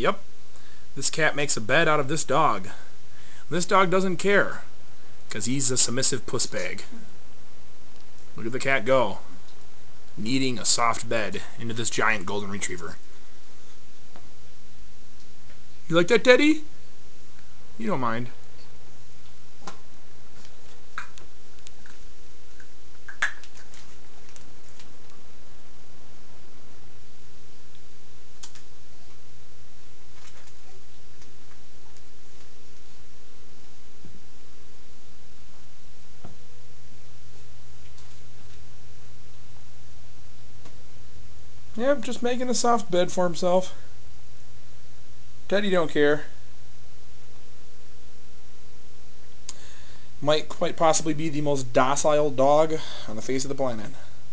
Yep, this cat makes a bed out of this dog. This dog doesn't care, because he's a submissive puss bag. Look at the cat go, kneading a soft bed into this giant golden retriever. You like that, Teddy? You don't mind. Yep, just making a soft bed for himself. Teddy don't care. Might quite possibly be the most docile dog on the face of the planet.